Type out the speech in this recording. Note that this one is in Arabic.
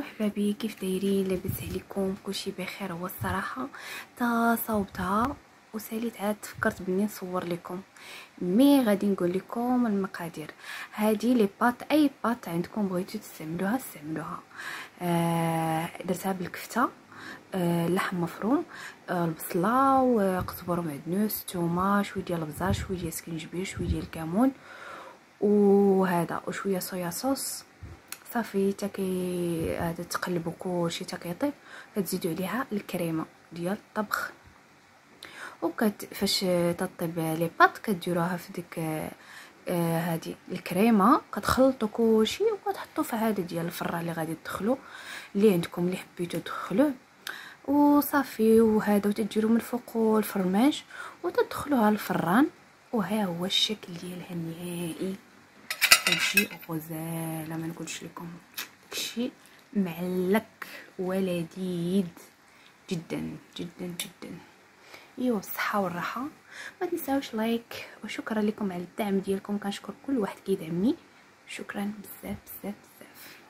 مرحبا بي، كيف دايرين؟ لاباس عليكم؟ كلشي بخير؟ هو الصراحه تا صوبتها وساليت عاد فكرت بني نصور لكم، مي غادي نقول لكم المقادير. هذه لي بات، اي بات عندكم بغيتو تستعملوها استعملوها. درتها بالكفته، لحم مفروم، البصله وقزبر ومعدنوس، ثومه، شويه ديال البزار، شويه ديال السكنجبير، شويه ديال الكمون وهذا وشويه صويا صوص. صافي تاكي هذا تقلبوا كلشي تا كيطيب، كتزيدوا عليها الكريمه ديال الطبخ، فاش تطيب لي بات كديروها في ديك هذه الكريمه، كتخلطوا كلشي وكتحطوا في عاده ديال الفران اللي غادي تدخلوا، اللي عندكم اللي حبيتو تدخلوه وصافي. وهذا وتديروا من فوق الفرماج وتدخلوها الفران، وها هو الشكل ديالها النهائي. كتجي غزاله، ما نقولش لكم داكشي معلك ولذيذ جدا جدا جدا. ايوا بالصحه والراحه، ما تنساوش لايك، وشكرا لكم على الدعم ديالكم، كنشكر كل واحد كيدعمني، شكرا بزاف بزاف بزاف.